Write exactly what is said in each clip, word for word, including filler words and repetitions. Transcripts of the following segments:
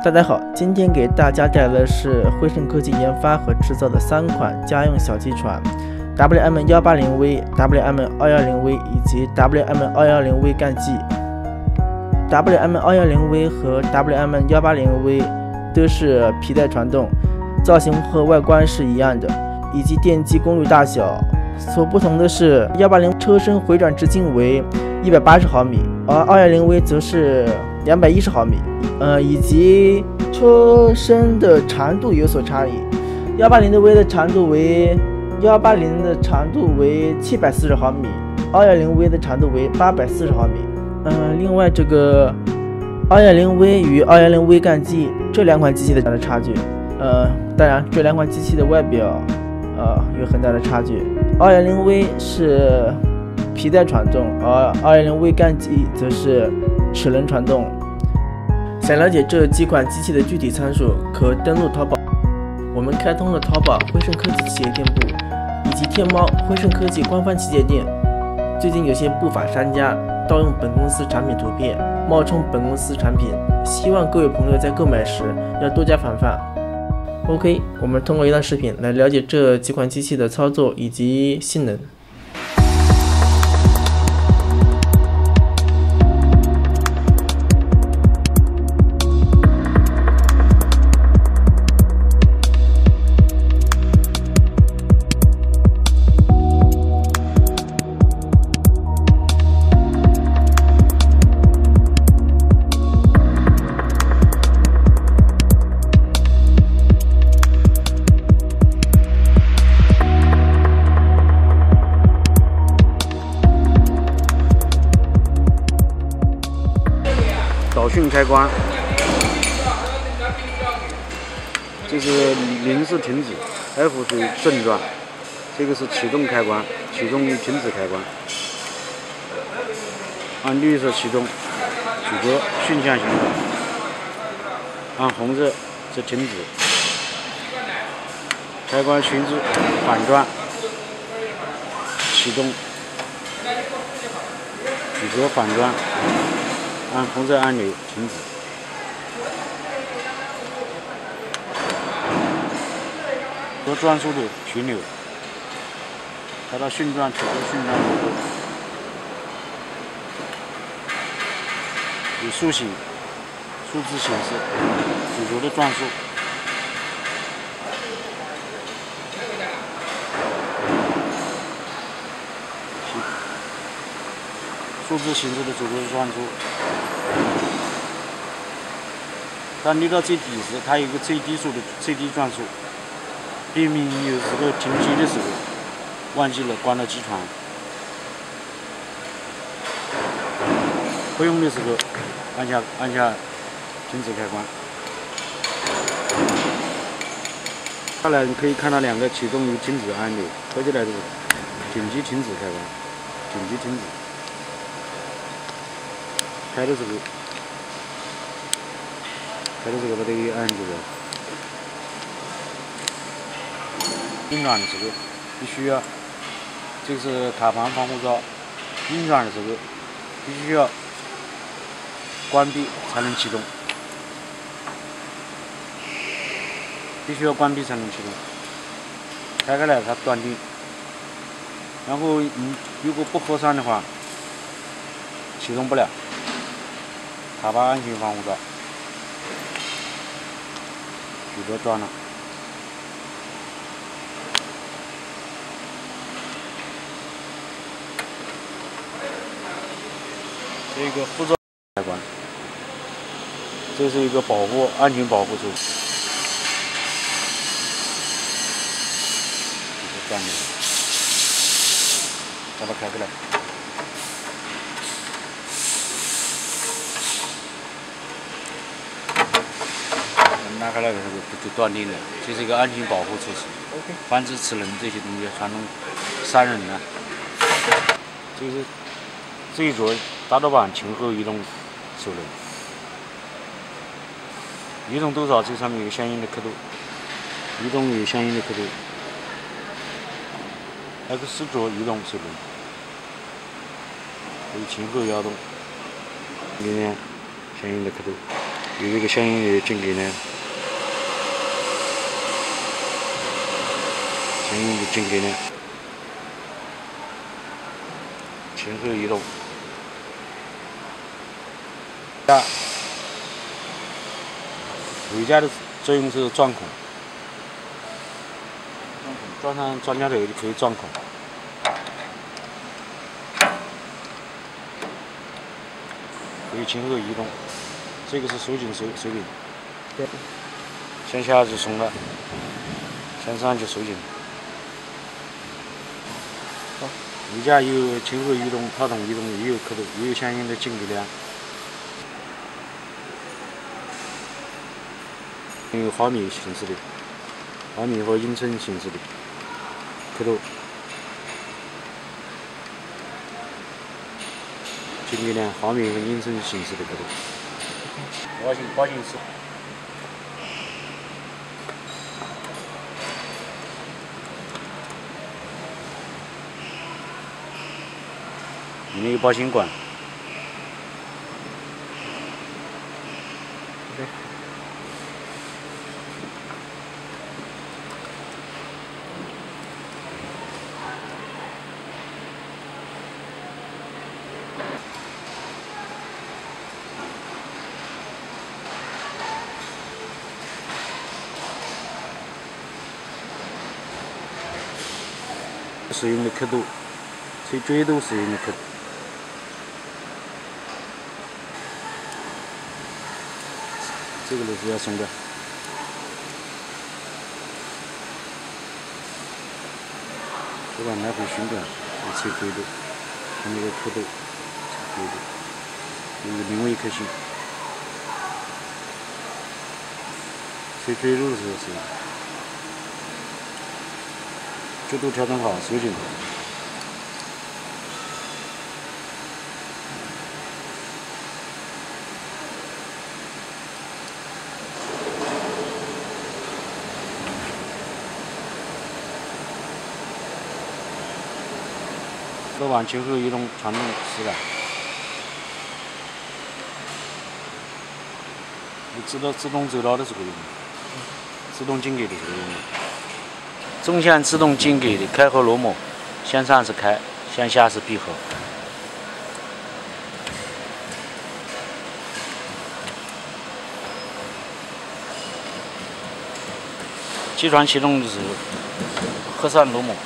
大家好，今天给大家带来的是辉盛科技研发和制造的三款家用小机船 W M 一八零 V、W M 二一零 V 以及 W M 二一零 V 干机。W M 二一零 V 和 W M 一八零 V 都是皮带传动，造型和外观是一样的，以及电机功率大小。所不同的是，一八零车身回转直径为一百八十毫米，而二一零 V 则是两百一十毫米。呃，以及车身的长度有所差异，一八零的 V 的长度为一八零的长度为七百四十毫米，二一零 V 的长度为八百四十毫米。呃，另外这个二一零 V 与二一零 V 干机这两款机器的差距，呃，当然这两款机器的外表，呃，有很大的差距。二一零 V 是皮带传动，而二一零 V 干机则是齿轮传动。想了解这几款机器的具体参数，可登录淘宝。我们开通了淘宝辉盛科技企业店铺，以及天猫辉盛科技官方旗舰店。最近有些不法商家盗用本公司产品图片，冒充本公司产品，希望各位朋友在购买时要多加防范。OK， 我们通过一段视频来了解这几款机器的操作以及性能。 导讯开关，这是零是停止 ，F 是正转，这个是启动开关，启动停止开关。按绿色启动，阻隔顺向行驶；按红色是停止。开关寻址反转，启动，阻隔反转。按红色按钮停止。和转速的旋钮，开到迅转，取得迅转速度。以速显数字显示主轴的转速。数字显示的主轴的转速。当溜到最底时，它有一个最低速的最低转速，避免有时候停机的时候忘记了关了机床。不用的时候按下按下停止开关。下来你可以看到两个启动与停止按钮，合起来的是紧急停止开关，紧急停止。开的时候。开的时候把这个按住了，运转的时候必须要，这是卡盘防护罩，运转的时候必须要关闭才能启动，必须要关闭才能启动。开开来它断电，然后你如果不合上的话，启动不了。卡盘安全防护罩。举着转了，这个护罩开关，这是一个保护安全保护手，举着转了，把它开开来。拿开来的时候就断电了，这是一个安全保护措施，防止齿轮这些东西传动伤人啊。这是这一座打斗板前后移动手轮，移动多少这上面有相应的刻度，移动有相应的刻度。X 轴移动手轮，可以前后摇动，里面相应的刻度。 有这个相应的间隔呢，相应的间隔呢，前后移动。啊，尾架的作用是钻孔，钻孔，钻上钻夹头就可以钻孔。 可以前后移动，这个是手紧手手柄， 对， 向下就松了，向上就收紧。 好， 尾架有前后移动、套筒移动，也有刻度，也有相应的间隔量。有毫米形式的，毫米和英寸形式的刻度。 间隔量毫米和英寸形式的刻度，保险保险丝，里面有保险管。 对。使用的刻度，吹锥度使用的刻度。这个螺丝要松掉。这把来回旋转，来吹锥度，看这个刻度，吹锥度，有个零微刻性。吹锥度的时候是。 角度调整好，收紧。都往前后移动传动丝杆，你知道自动走牢的时候用的，自动间隔的时候用的。 中线自动间隔的开合螺母，向上是开，向下是闭合。机船启动的时候，合上螺母，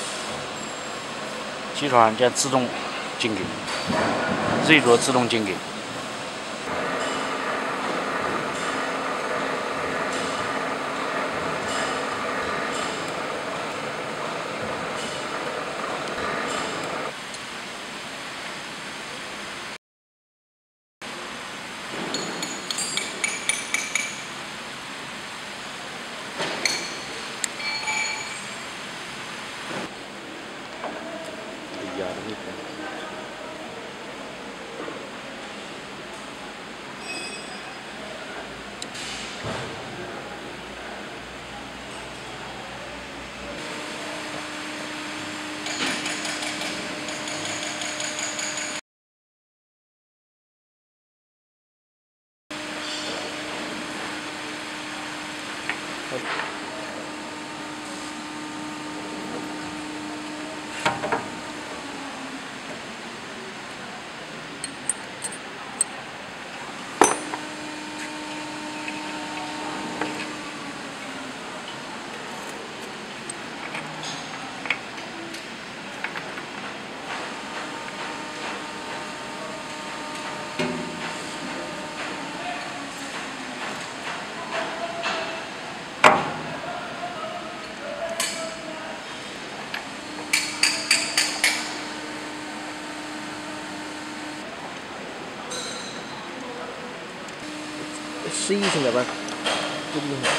机船将自动间隔，锐螺自动间隔。 压的那个。十一现在吧，这个地方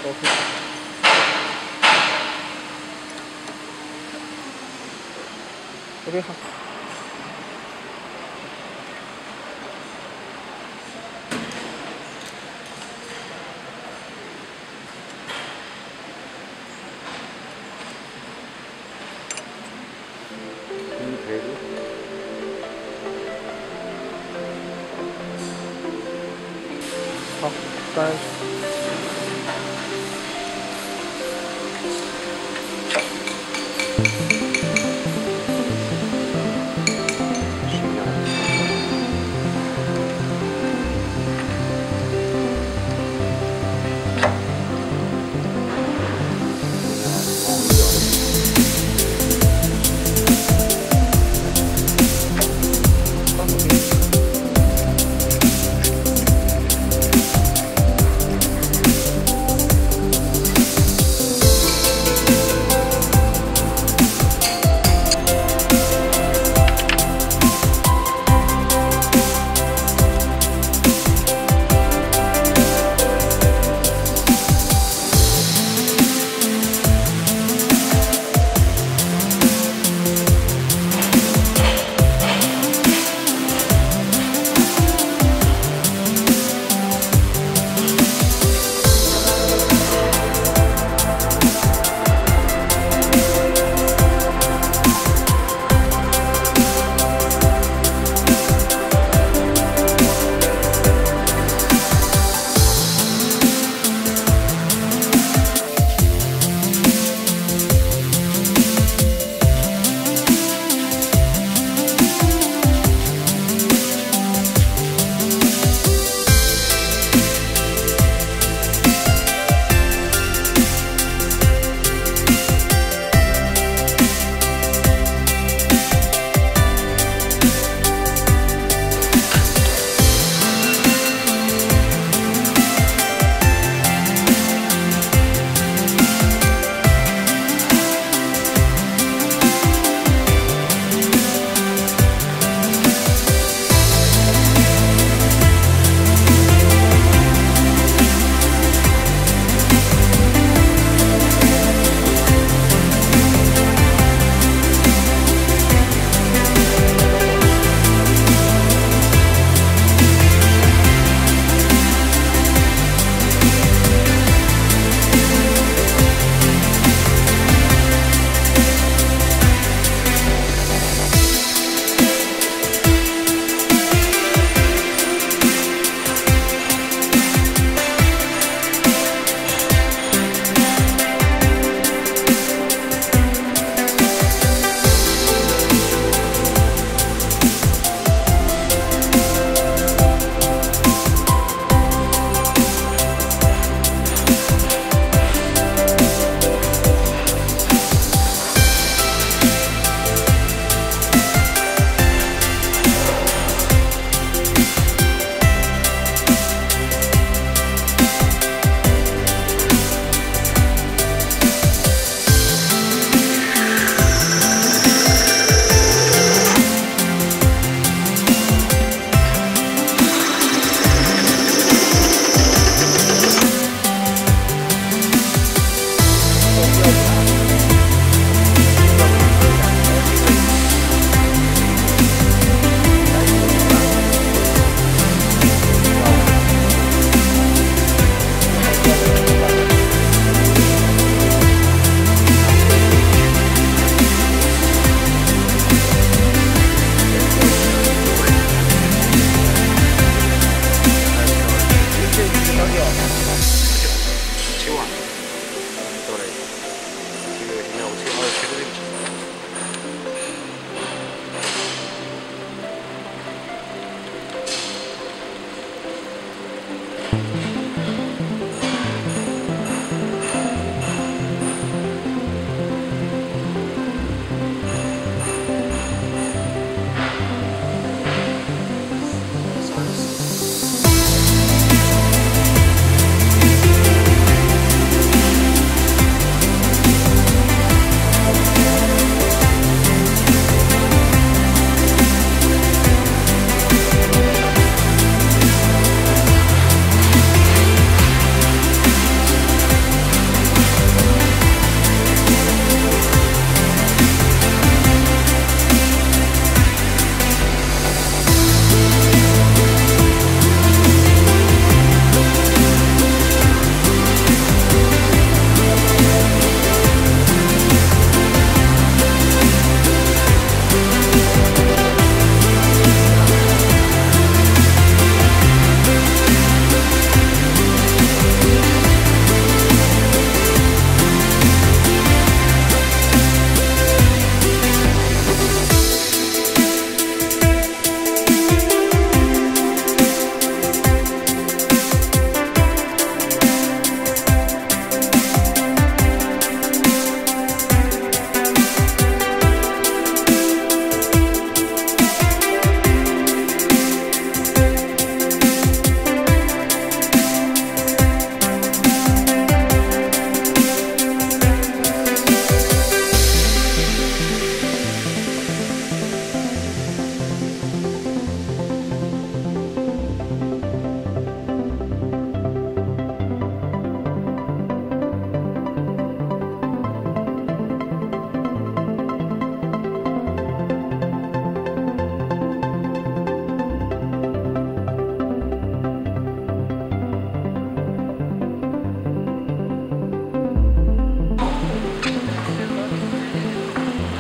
，OK。OK 好。 嗯，可以。 好。 端。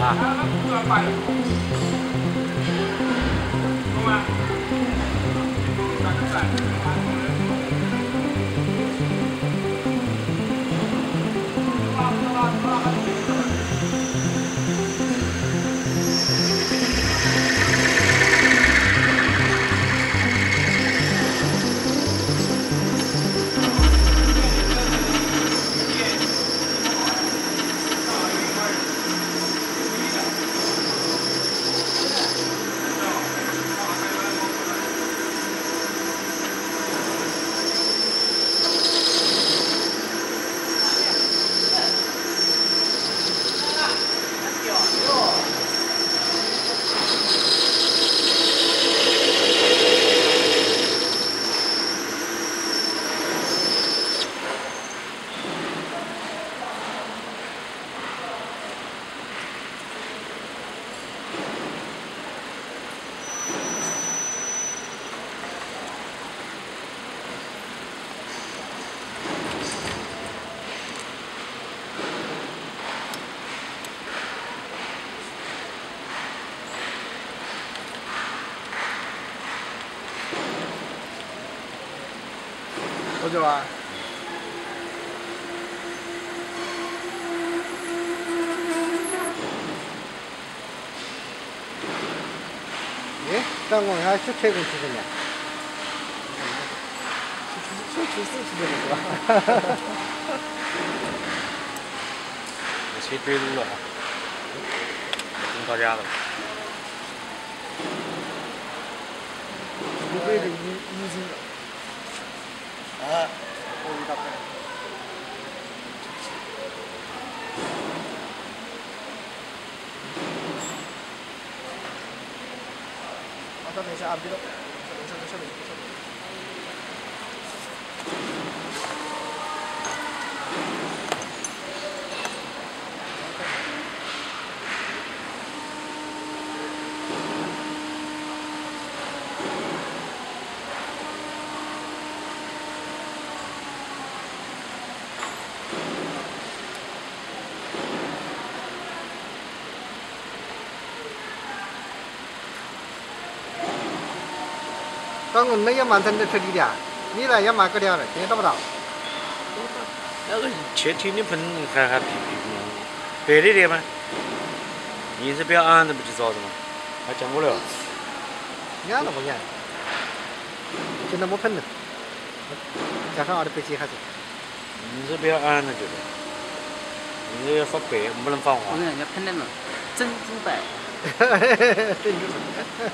多久啊？ 哎，刚刚还是开过去的呢。 说出四十的是吧？ 我车追路了啊，终到家了。 湖北的已已经。 啊，我一大块。好，等一下啊，别动，等一下，等一下，等一下。 刚刚那也蛮真的车里的，你来也蛮个了的，见到不到？ 那个前天的喷还还皮皮呢，白的的吗？颜色比较暗的不就糟的吗？还讲过了。 眼都不眼，现在没喷了，加上俺的背脊还是。 颜色比较暗的就是，颜色要发白，不能发黄。 我跟人家喷那种珍珠白。 珍珠白。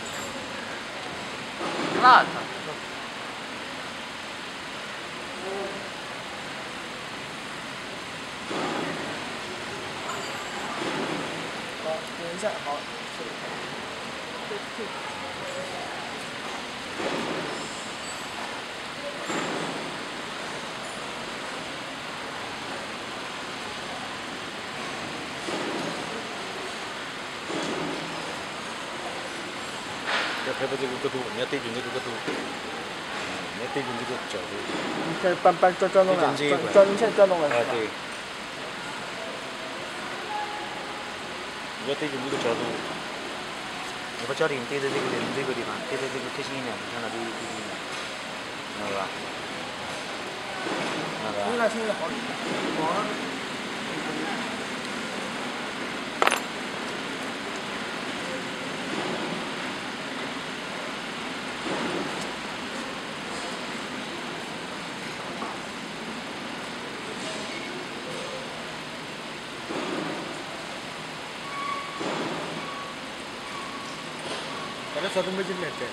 那个。 好，等一下，好。 要拍拍这个角度，你要对准这个角度，嗯，你要对准这个角度。 你现在搬搬转转动了，转转你现在转动了是吧？ 啊，对。你要对准这个角度，你把焦点对着这个人这个地方，对着这个贴心一点，你看到这个贴心一点，看到吧？看到吧？ 你看现在好，好。 Ada satu mesin net.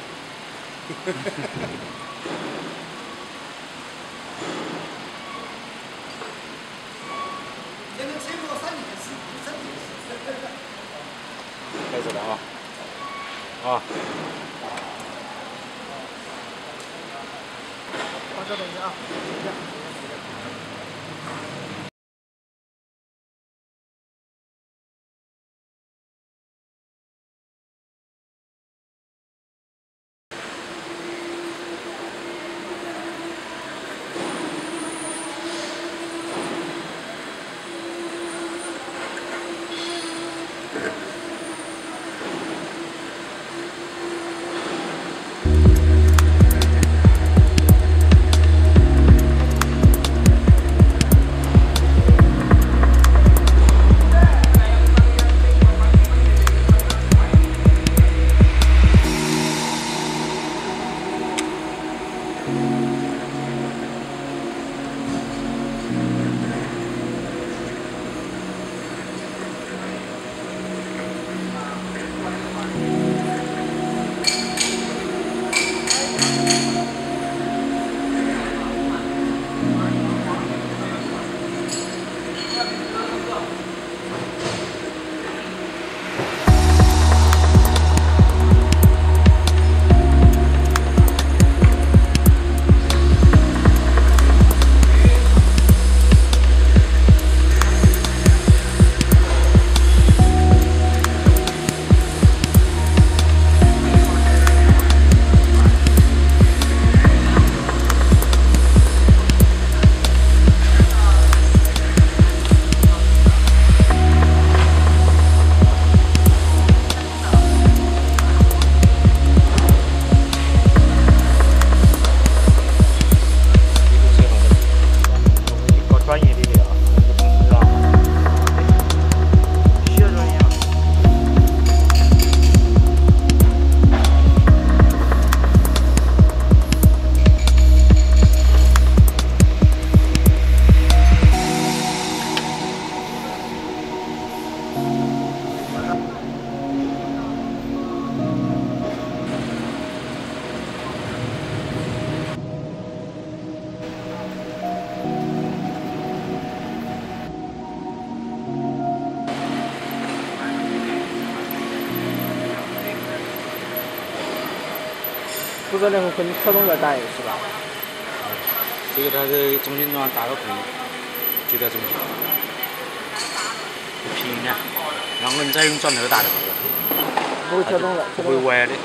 开始了啊！啊！ 好，稍等一下啊，等一下。 Thank you. 不知道那个可能跳动要大一是吧？ 这个它是中间端打个孔，就在中间，平的，然后你再用钻头打的， 不会跳动了， 不会歪的。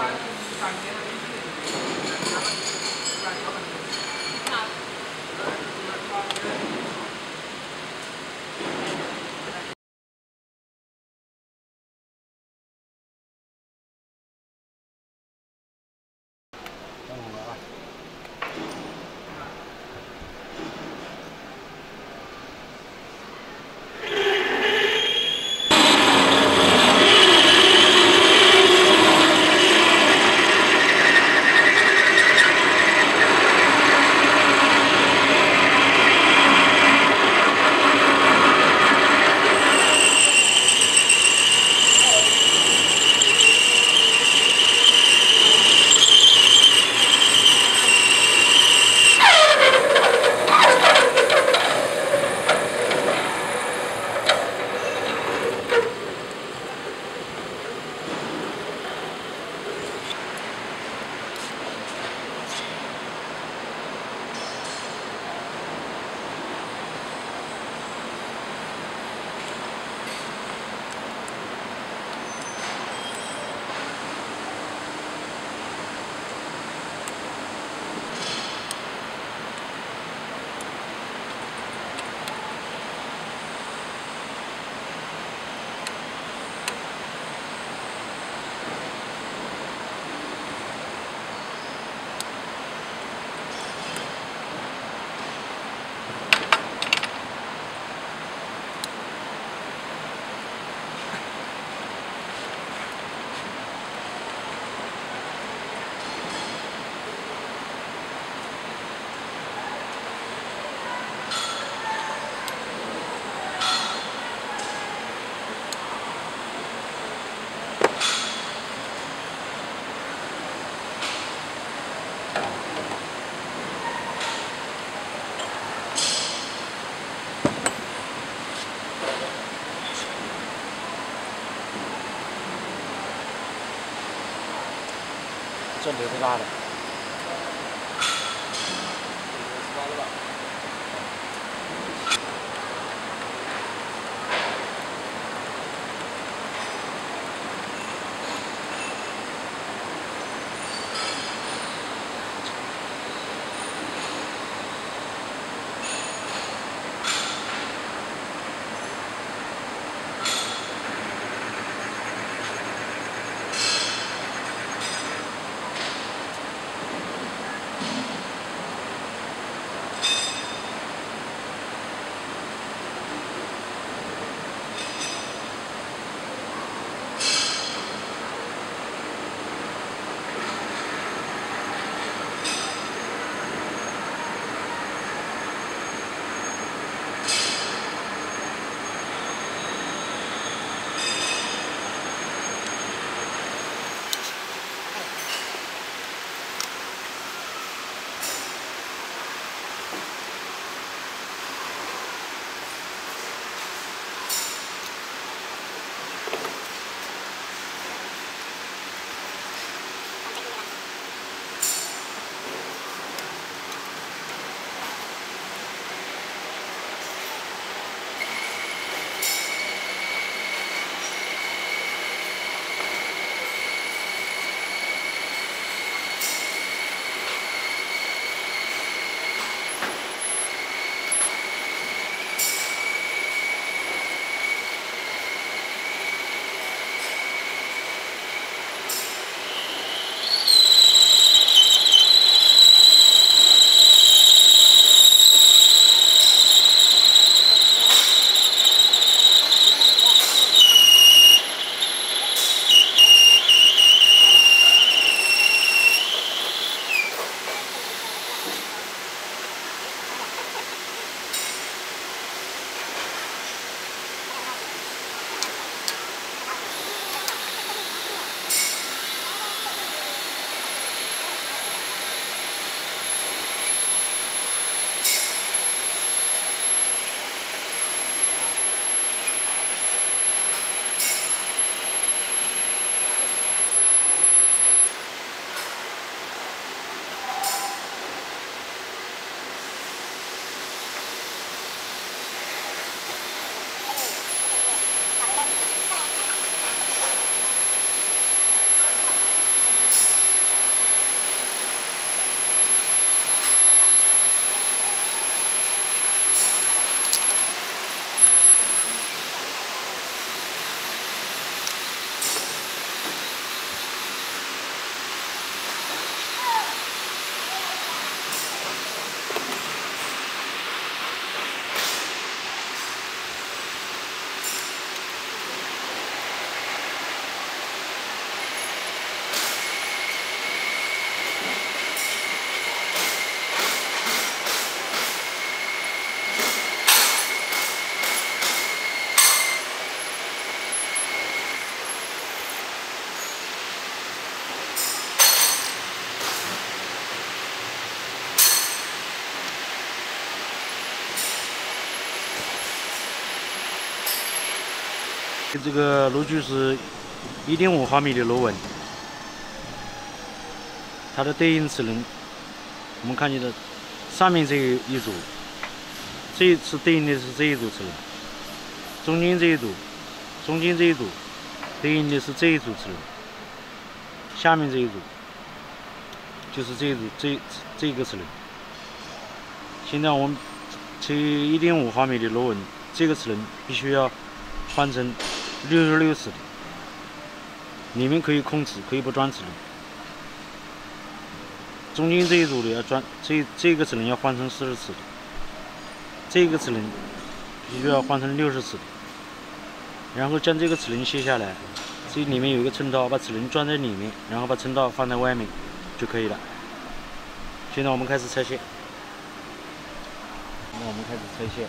钻头是大的。 这个炉具是一点五毫米的螺纹，它的对应齿轮，我们看见的上面这一组，这一次对应的是这一组齿轮，中间这一组，中间这一组对应的是这一组齿轮，下面这一组就是这一组这这一个齿轮。现在我们这一点五毫米的螺纹，这个齿轮必须要换成六十六齿的，里面可以空齿，可以不装齿轮。中间这一组的要装，这这个齿轮要换成四十齿的，这个齿轮必须要换成六十齿的。然后将这个齿轮卸下来，这里面有一个抻刀，把齿轮装在里面，然后把抻刀放在外面就可以了。现在我们开始拆卸。那我们开始拆卸。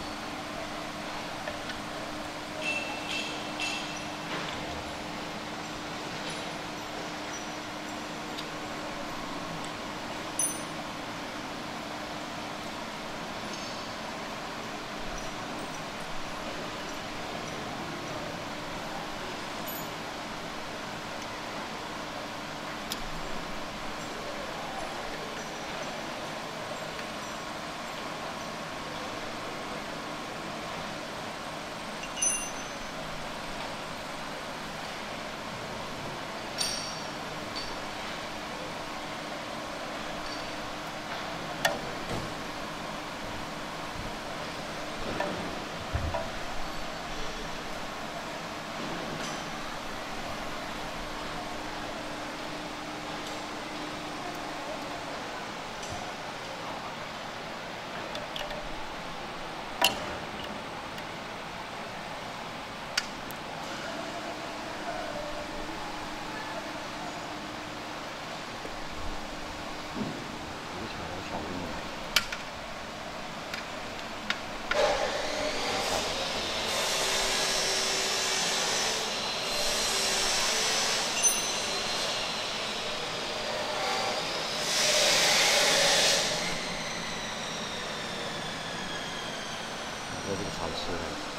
这个草吃的。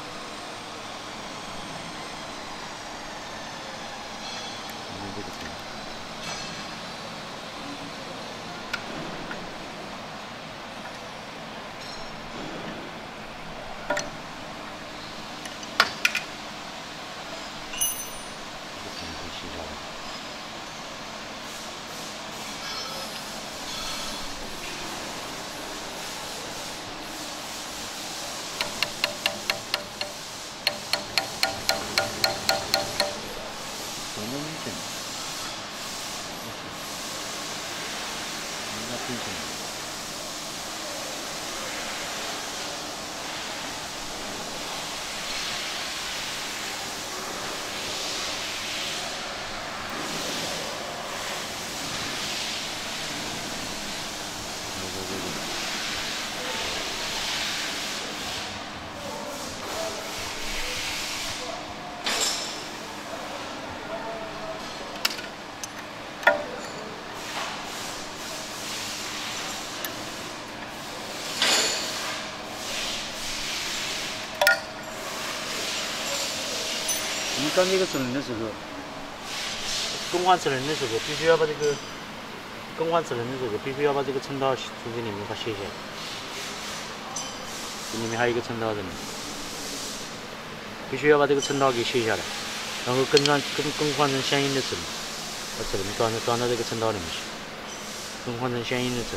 你看这个层。这个层可以卸下来。 我们装这个齿轮的时候，更换齿轮的时候，必须要把这个更换齿轮的时候，必须要把这个抻刀从这里面把它卸下来。这里面还有一个抻刀在里面，必须要把这个抻刀给卸下来，然后更上更更换成相应的齿轮，把齿轮装到装到这个抻刀里面去，更换成相应的齿轮。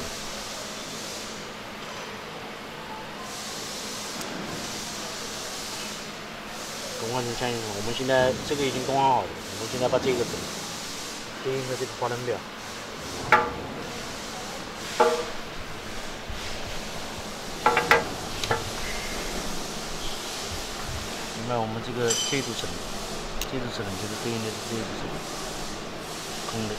更换成相应的，我们现在这个已经更换好了，我们现在把这个整对应的这个花灯表。另外，我们这个这组齿轮，这组齿轮就是对应的是这组齿轮，空的。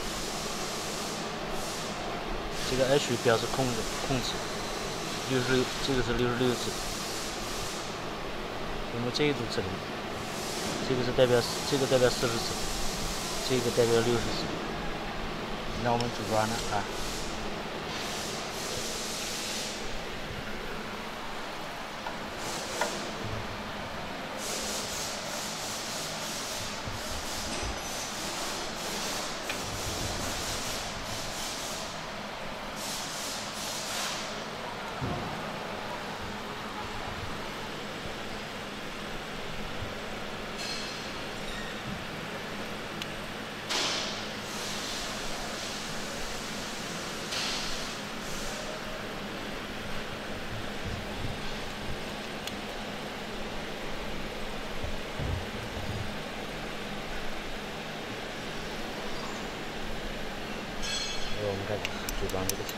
这个 H 表示空的空齿，六十六，这个是六十六齿。那么这一组齿轮。 这个是代表这个代表四十齿，这个代表六十齿。那我们组装了啊。 我们开始组装这个车。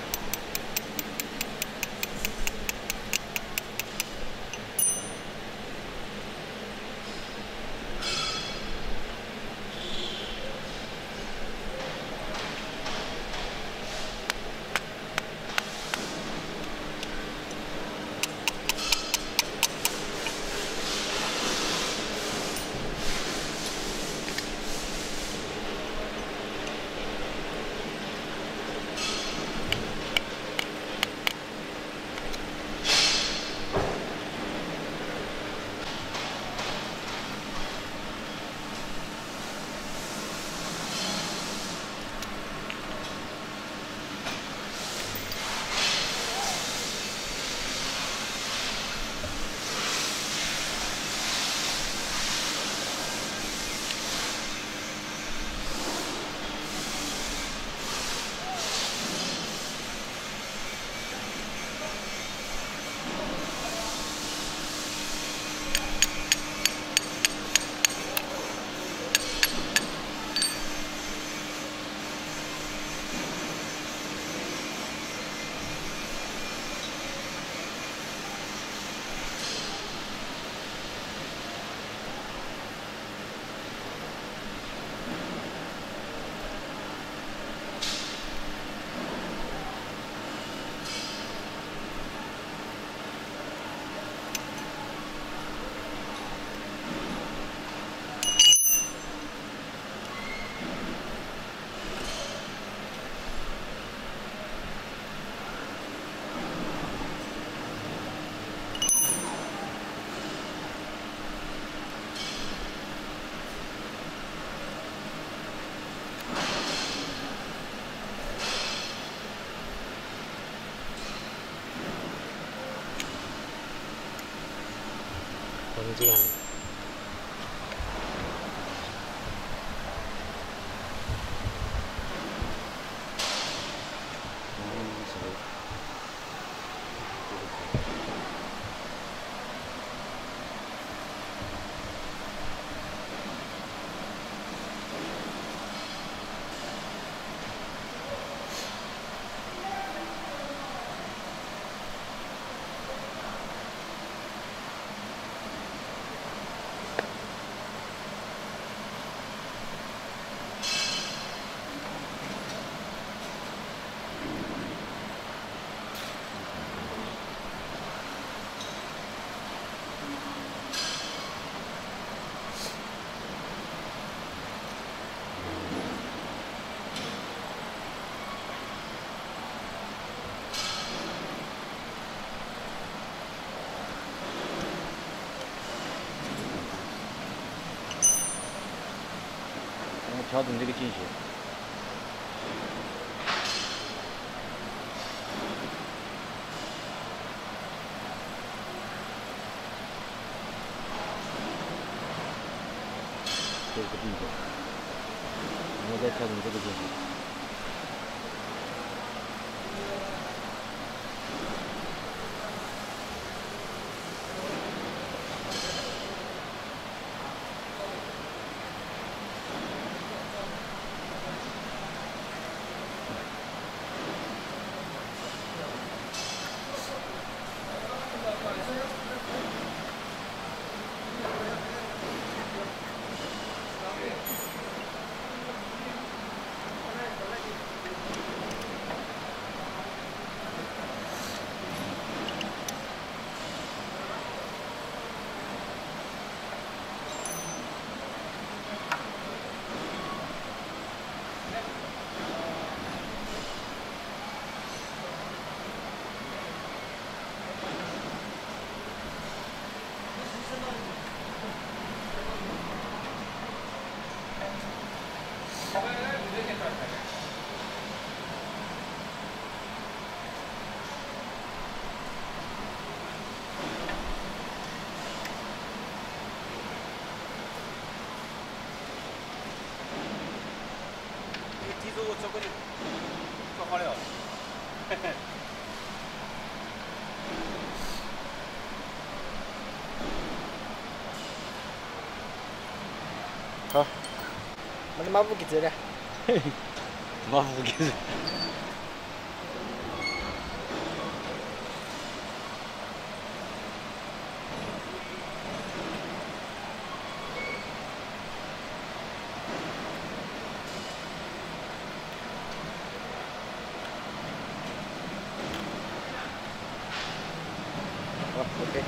都是这样的。调整这个进水。这个进水，然后再调整这个进水。 地主我做过的，做好了。嘿嘿。 好，我的马五给走了。嘿嘿。 我不给人。 好 ，OK。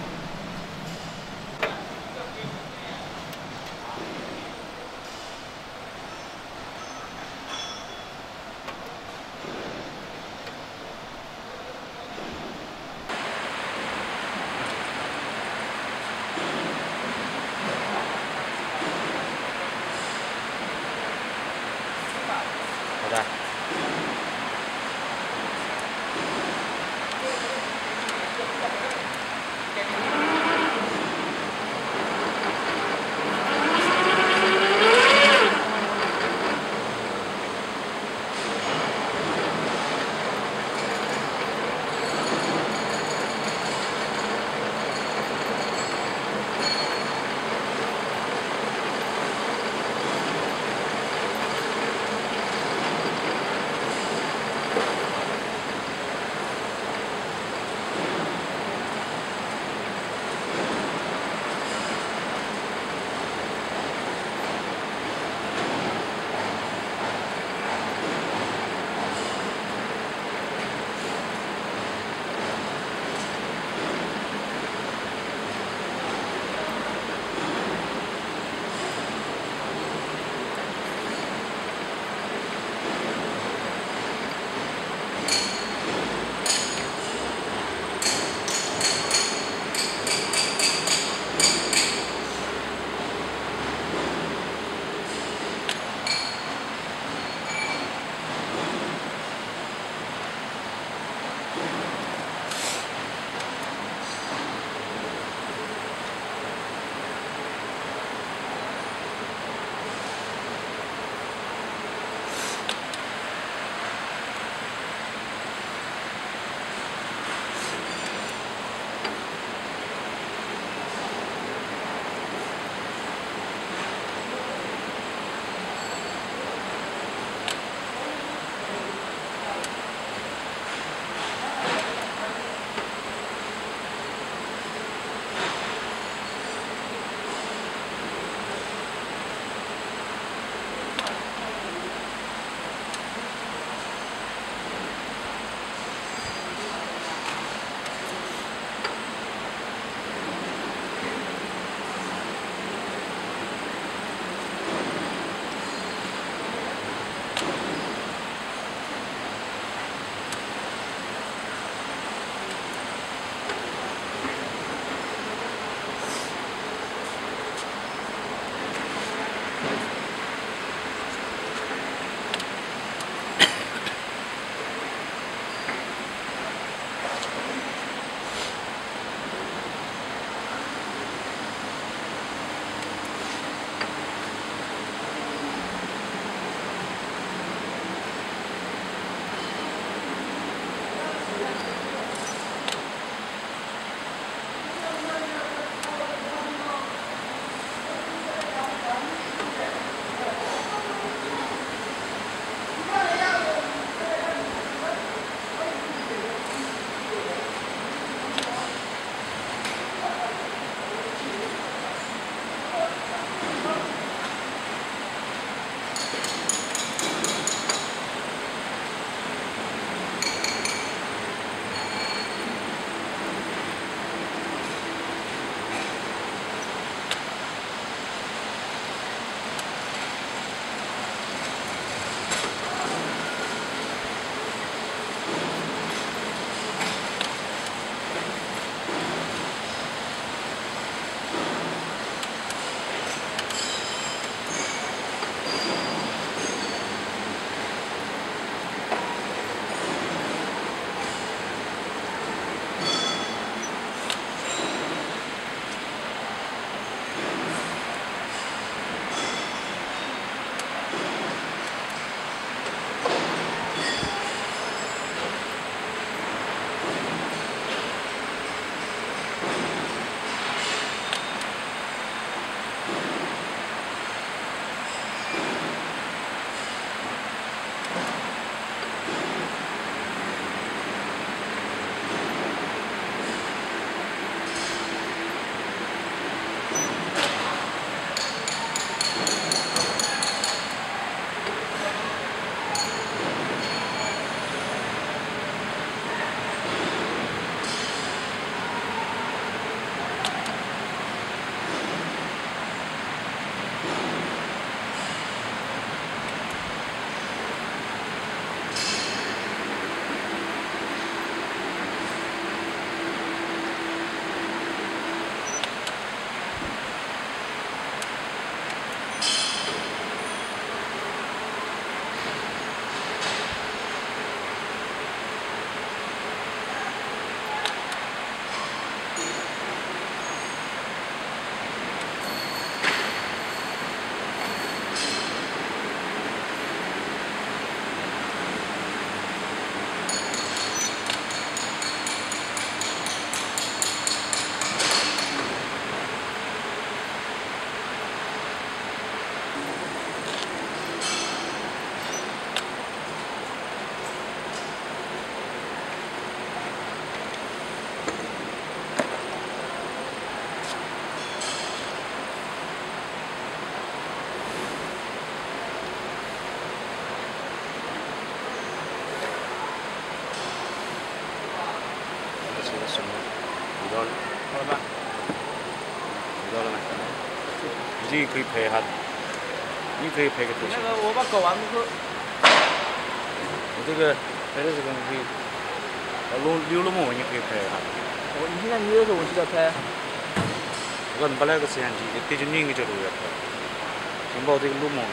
行了，遇到了， 好了吗？ 遇到了没？你可以拍一下，你可以拍个头像。 那个我把搞完之后， 我这个拍的这个你可以，呃，录留了么你可以拍一下。 我你现在你有时候我就在拍。 我们把那个摄像机对着另一个角度要拍，先把这个录模，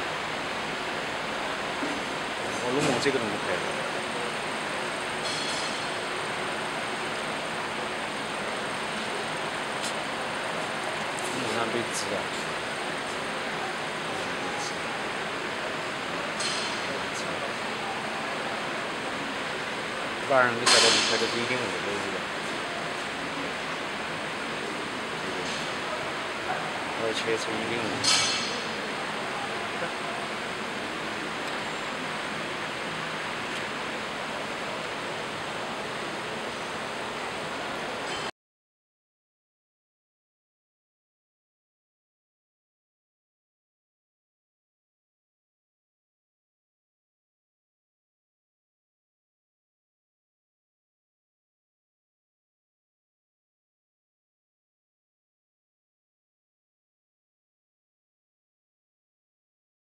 我录模这个东西拍。录模上被指啊。把人给晒到你拍的一点五都是的。我要切成一点五。